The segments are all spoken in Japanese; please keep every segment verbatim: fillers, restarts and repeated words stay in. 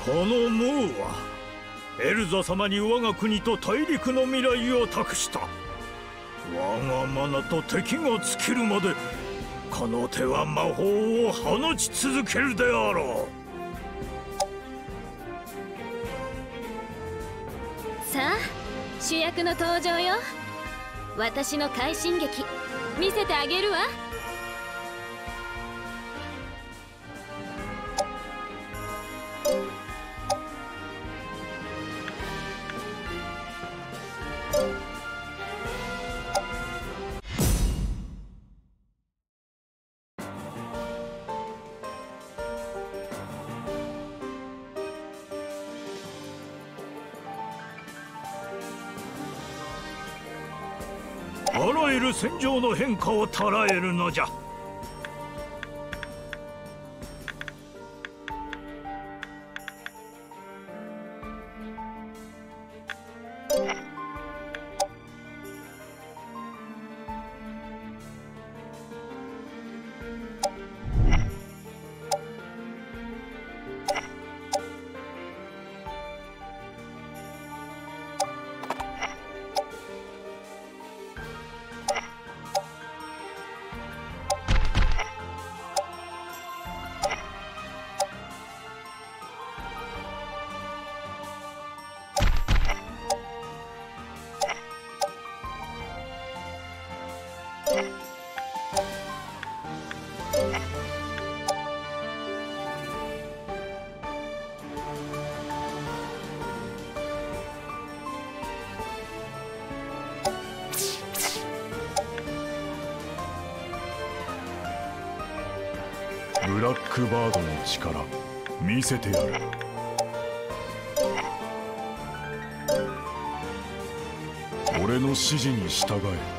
このムーはエルザ様に我が国と大陸の未来を託した。我がマナと敵が尽きるまでこの手は魔法を放ち続けるであろう。さあ主役の登場よ。私の快進撃見せてあげるわ。 あらゆる戦場の変化を捉えるのじゃ。 ブラックバードの力見せてやる。俺の指示に従え。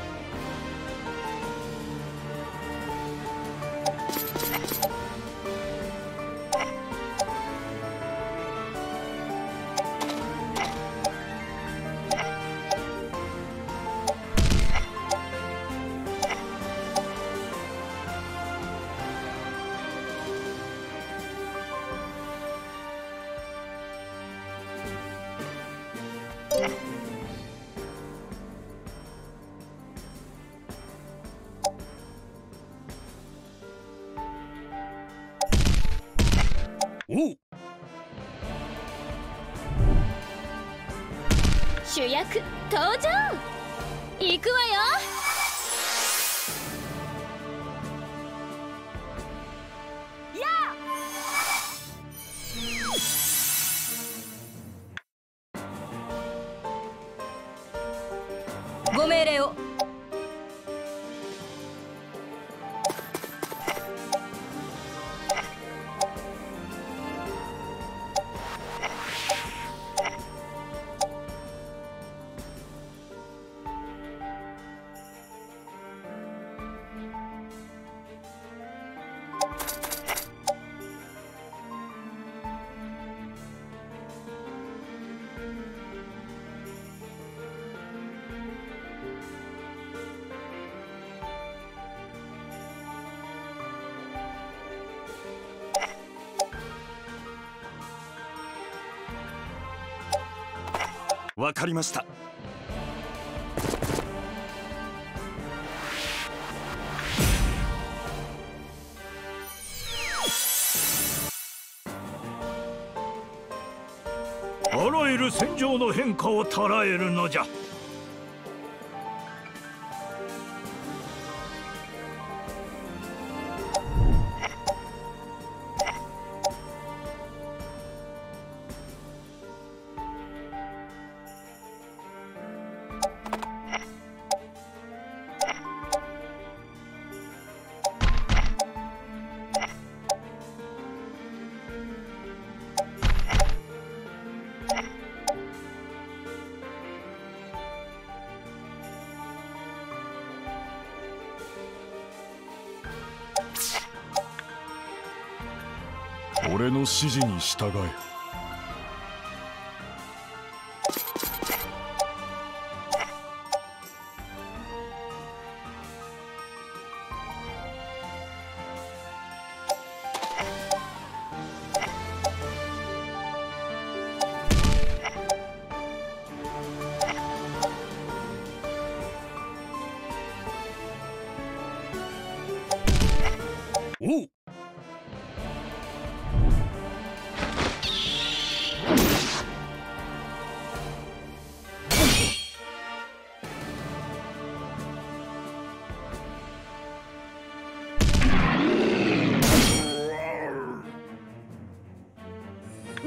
おう。 主役登場。行くわよ。ご命令を。 わかりました。 あらゆる戦場の変化を捉えるのじゃ。 俺の指示に従え。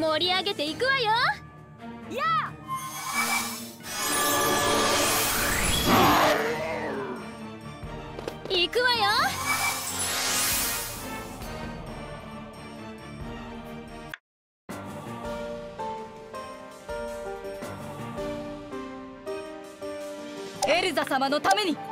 盛り上げていくわよ。やあ、行くわよ。 エルザ様のために。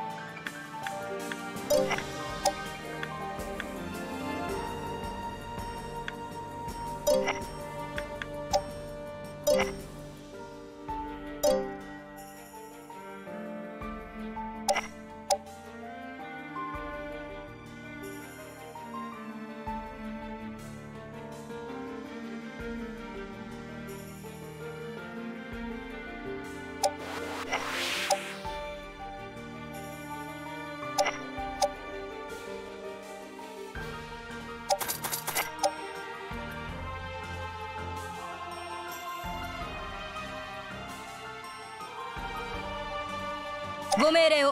ご命令を。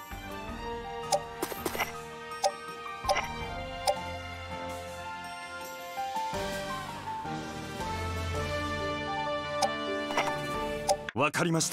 わかりました。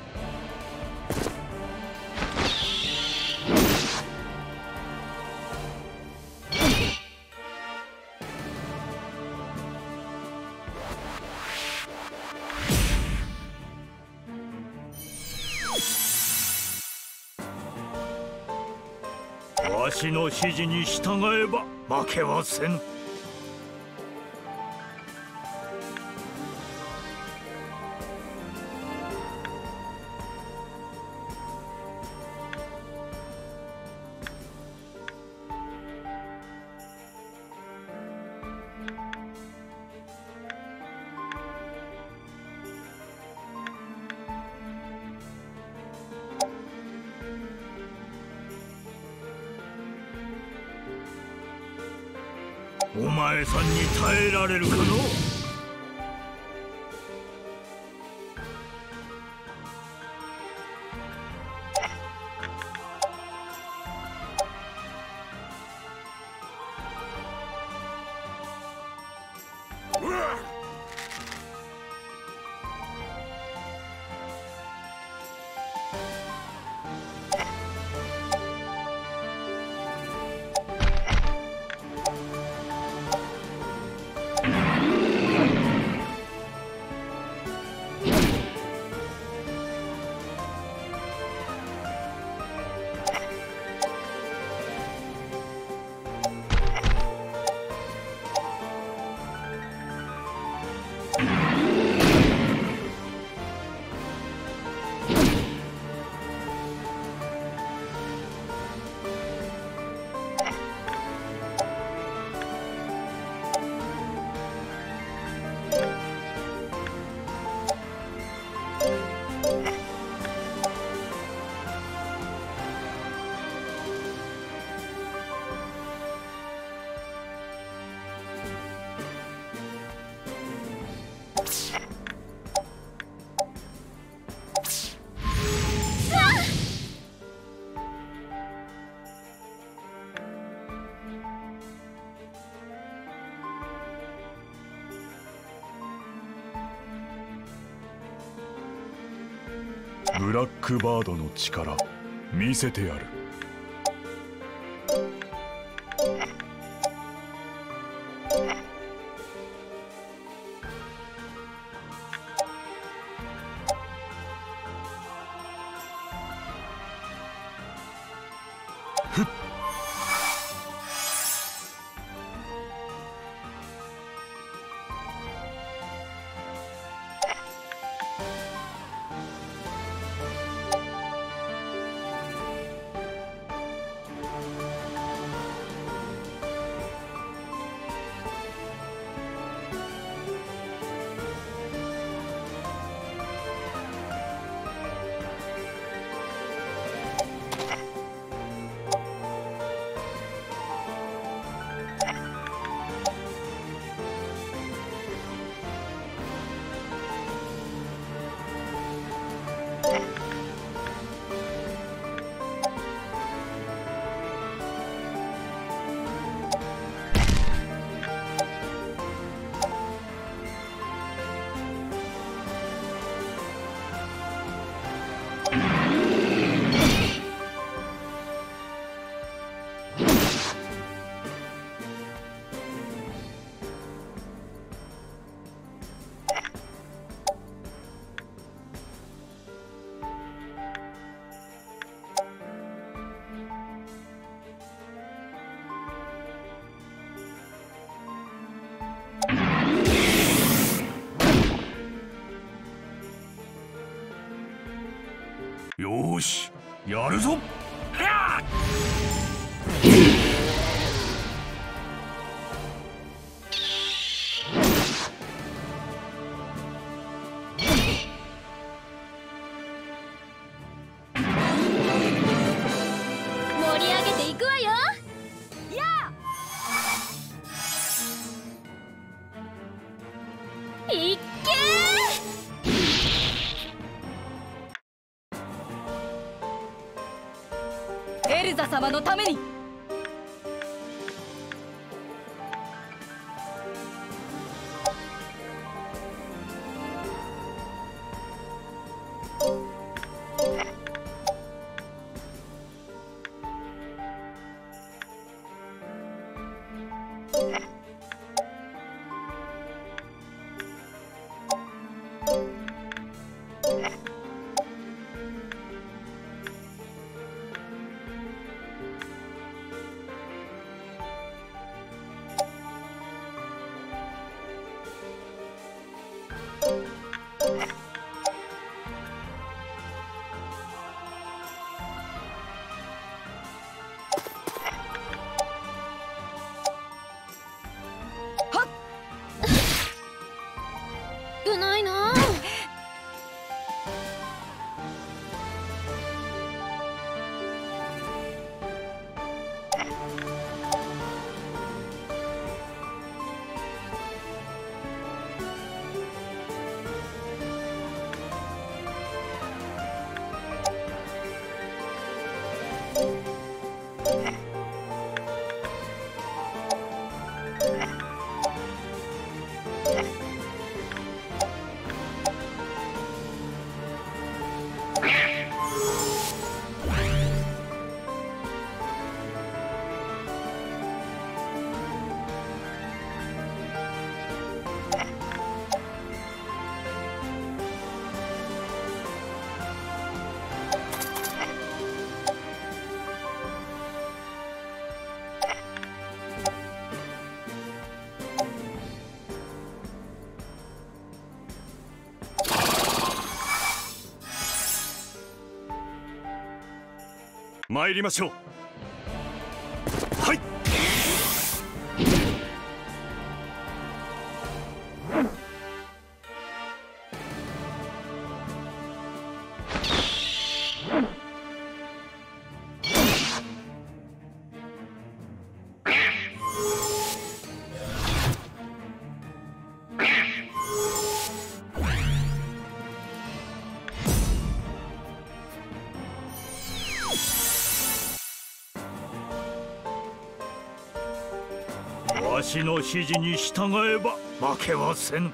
わしの指示に従えば負けはせぬ。お前さんに耐えられるかのう。 ブラックバードの力見せてやる。 よーし、やるぞ。 盛り上げていくわよ。いっけー。 エルザ様のために。 少ないなあ。 参りましょう。はい。 わしの指示に従えば負けはせぬ。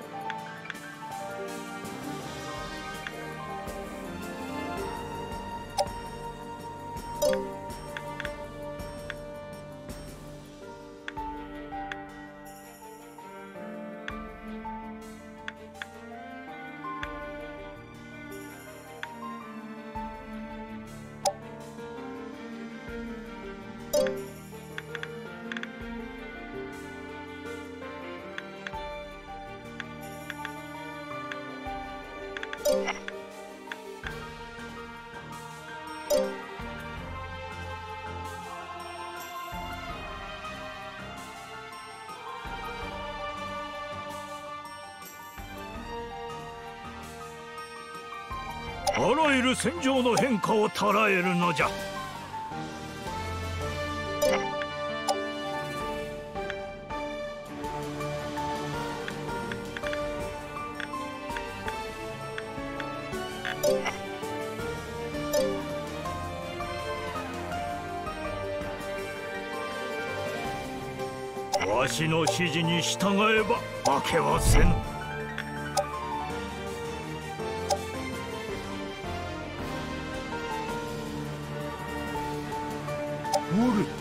あらゆる戦場の変化を捉えるのじゃ。わしの指示に従えば負けはせぬ。おる。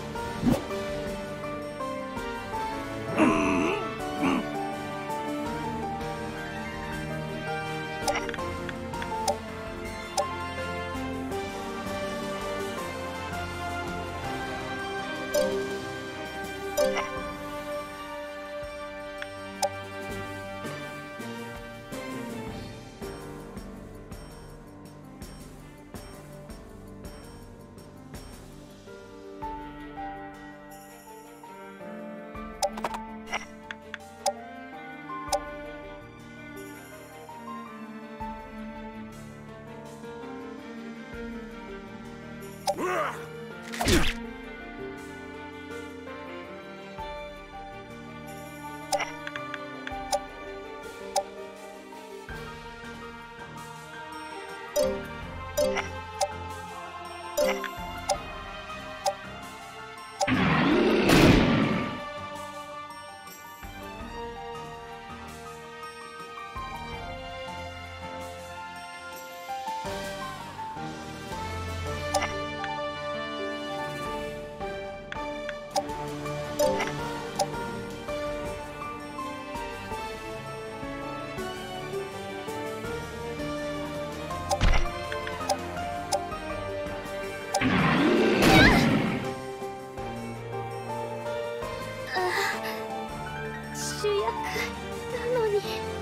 主役なのに。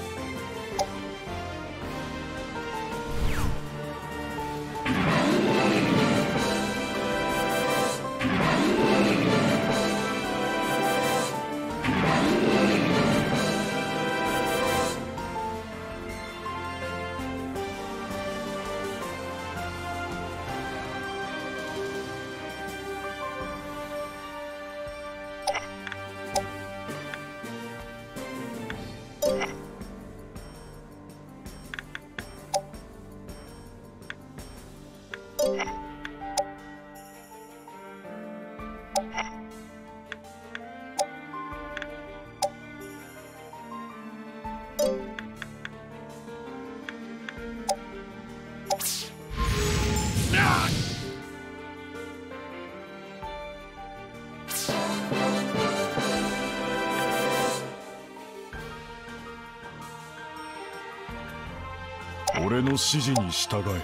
俺の指示に従え。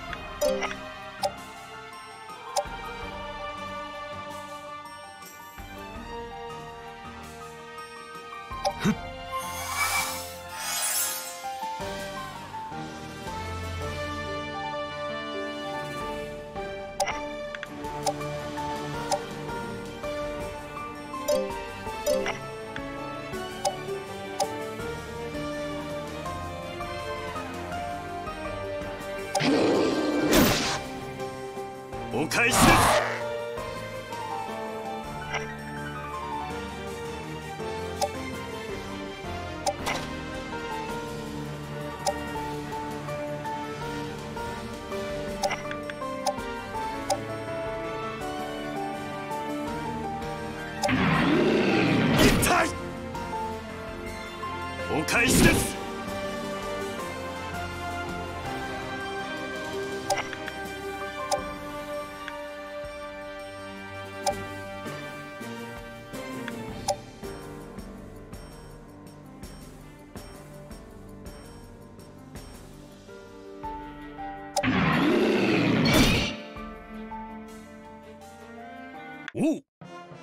ふっ。 お返しです。痛い。お返しです。おう、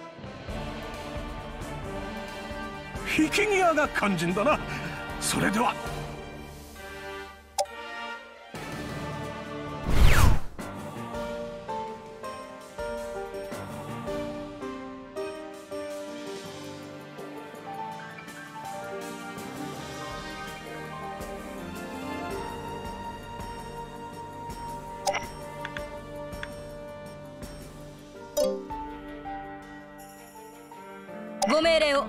引き際が肝心だな。それでは。 ご命令を。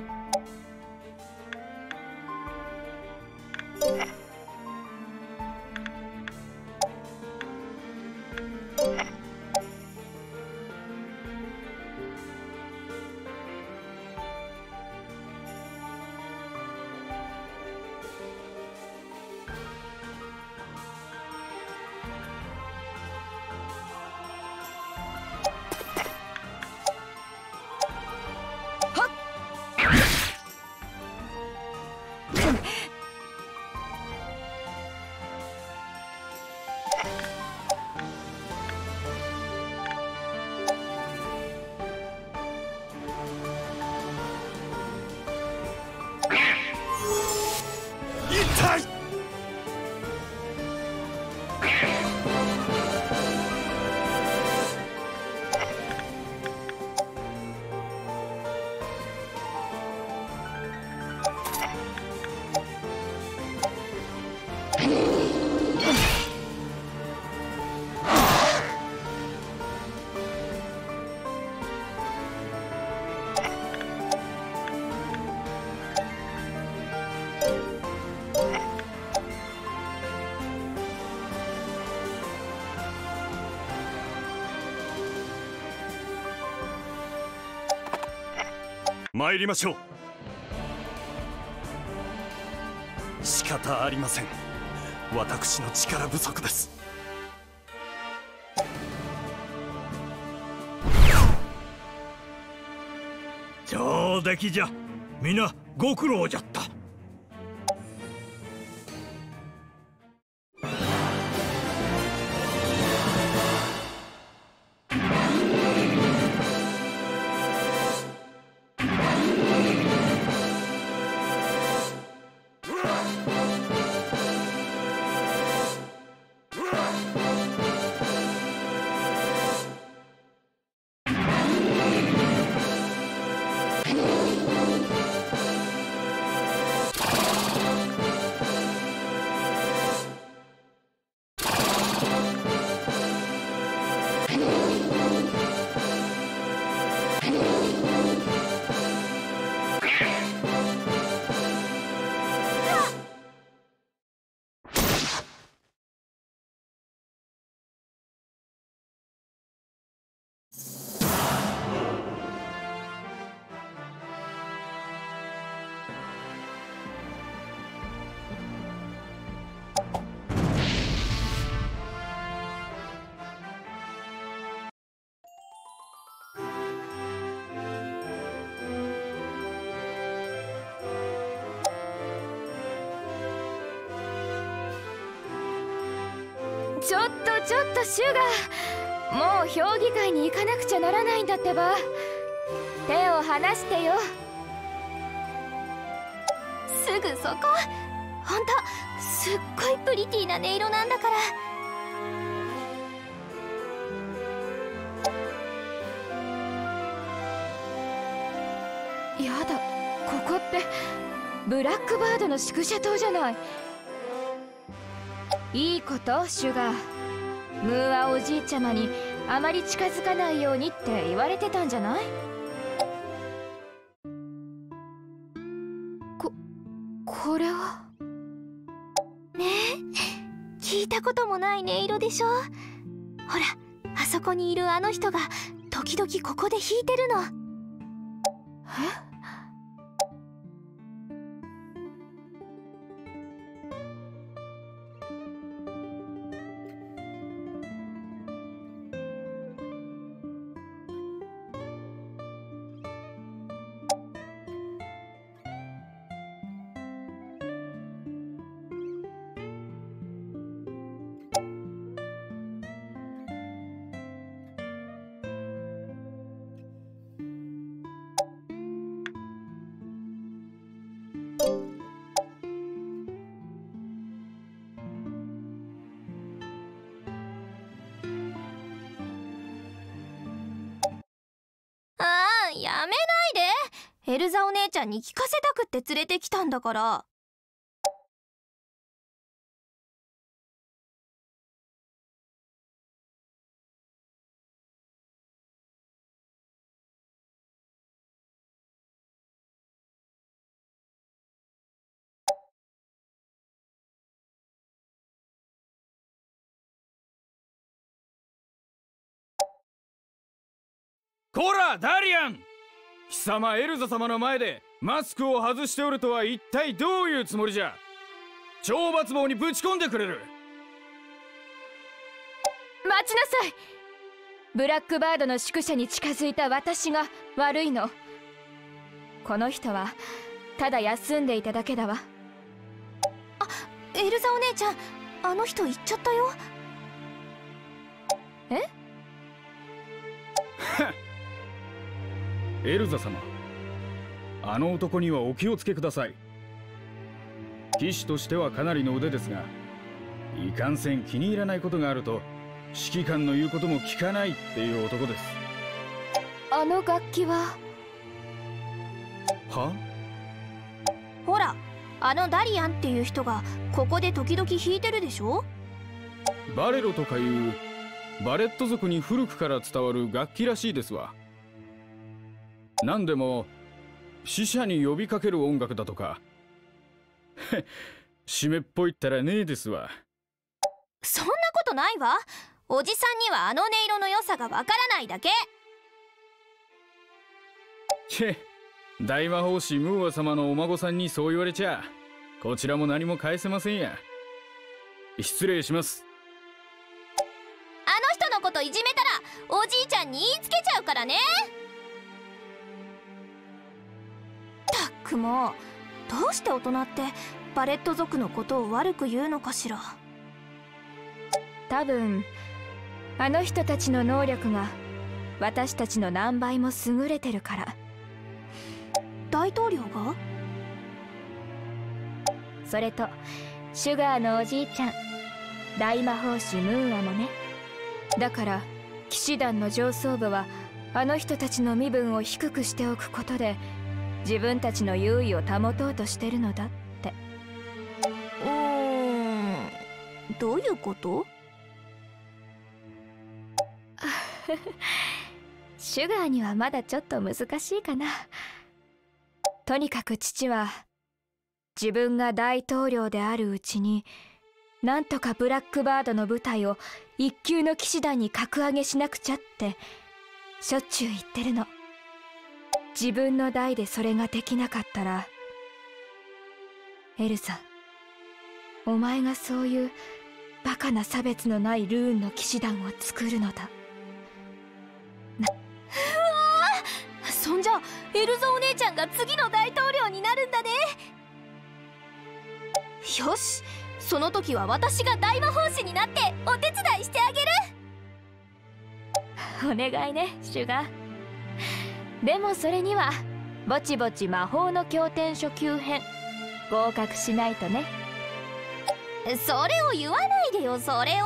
参りましょう。仕方ありません。私の力不足です。 上出来じゃ。皆ご苦労じゃった。 ちょっとちょっとシュガー、もう評議会に行かなくちゃならないんだってば。手を離してよ。 すぐそこ。ほんとすっごいプリティな音色なんだから。 やだ、ここってブラックバードの宿舎棟じゃない。いいことシュガー。ムーアおじいちゃまにあまり近づかないようにって言われてたんじゃない？ここれはねえ、聞いたこともない音色でしょ。ほら、あそこにいるあの人が時々ここで弾いてるの。 え？ やめないで。エルザお姉ちゃんに聞かせたくって連れてきたんだから。 こらダリアン、貴様エルザ様の前でマスクを外しておるとは一体どういうつもりじゃ。懲罰棒にぶち込んでくれる。 待ちなさい。ブラックバードの宿舎に近づいた私が悪いの。この人はただ休んでいただけだわ。 あ、エルザお姉ちゃん、あの人行っちゃったよ。 え？ エルザ様、あの男にはお気をつけください。騎士としてはかなりの腕ですが、いかんせん気に入らないことがあると指揮官の言うことも聞かないっていう男です。 あの楽器は？ は？ ほら、あのダリアンっていう人がここで時々弾いてるでしょ。 バレロとかいうバレット族に古くから伝わる楽器らしいですわ。何でも死者に呼びかける音楽だとか。湿っぽいったらねえですわ。 そんなことないわ。おじさんにはあの音色の良さがわからないだけ。 チェ、 大魔法師ムーア様のお孫さんにそう言われちゃこちらも何も返せませんや。失礼します。 あの人のこといじめたらおじいちゃんに言いつけちゃうからね。たっくもう、どうして大人ってバレット族のことを悪く言うのかしら。 多分あの人たちの能力が私たちの何倍も優れてるから。 大統領が？ それとシュガーのおじいちゃん大魔法師ムーアもね。だから騎士団の上層部はあの人たちの身分を低くしておくことで自分たちの優位を保とうとしてるのだって。 うーん、どういうこと？ シュガーにはまだちょっと難しいかな。とにかく父は自分が大統領であるうちになんとかブラックバードの部隊を一級の騎士団に格上げしなくちゃってしょっちゅう言ってるの。自分の代でそれができなかったら、エルザ、お前がそういうバカな差別のないルーンの騎士団を作るのだ。 うわー、そんじゃエルザお姉ちゃんが次の大統領になるんだね。よし、その時は私が大魔法師になってお手伝いしてあげる。 お願いね、シュガー。でもそれにはぼちぼち魔法の経典初級編合格しないとね。 それを言わないでよ、それを。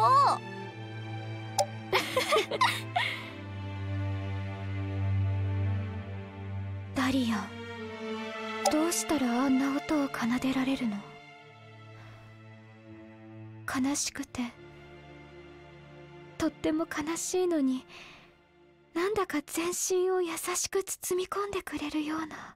ダリアン、どうしたらあんな音を奏でられるの？悲しくてとっても悲しいのに、なんだか全身を優しく包み込んでくれるような。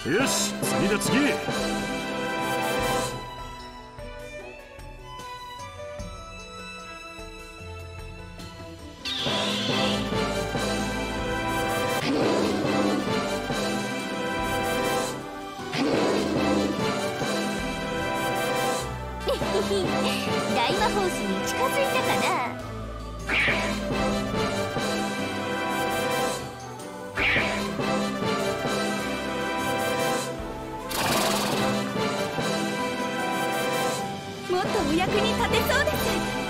よし、次だ次。 大魔法師に近づいたかな。もっとお役に立てそうです。